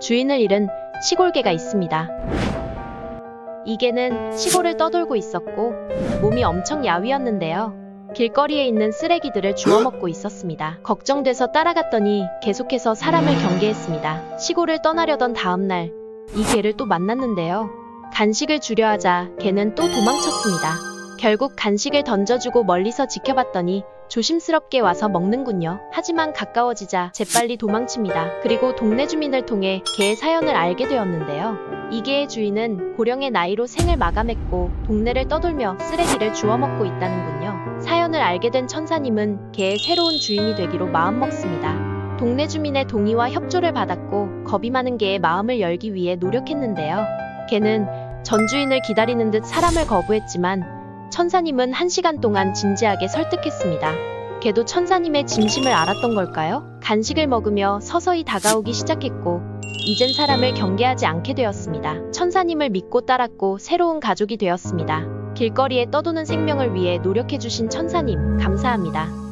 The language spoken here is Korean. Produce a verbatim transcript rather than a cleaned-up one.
주인을 잃은 시골개가 있습니다. 이 개는 시골을 떠돌고 있었고 몸이 엄청 야위었는데요. 길거리에 있는 쓰레기들을 주워먹고 있었습니다. 걱정돼서 따라갔더니 계속해서 사람을 경계했습니다. 시골을 떠나려던 다음날 이 개를 또 만났는데요. 간식을 주려 하자 개는 또 도망쳤습니다. 결국 간식을 던져주고 멀리서 지켜봤더니 조심스럽게 와서 먹는군요. 하지만 가까워지자 재빨리 도망칩니다. 그리고 동네 주민을 통해 개의 사연을 알게 되었는데요. 이 개의 주인은 고령의 나이로 생을 마감했고 동네를 떠돌며 쓰레기를 주워먹고 있다는군요. 사연을 알게 된 천사님은 개의 새로운 주인이 되기로 마음먹습니다. 동네 주민의 동의와 협조를 받았고 겁이 많은 개의 마음을 열기 위해 노력했는데요. 개는 전 주인을 기다리는 듯 사람을 거부했지만 천사님은 한 시간 동안 진지하게 설득했습니다. 개도 천사님의 진심을 알았던 걸까요? 간식을 먹으며 서서히 다가오기 시작했고 이젠 사람을 경계하지 않게 되었습니다. 천사님을 믿고 따랐고 새로운 가족이 되었습니다. 길거리에 떠도는 생명을 위해 노력해주신 천사님, 감사합니다.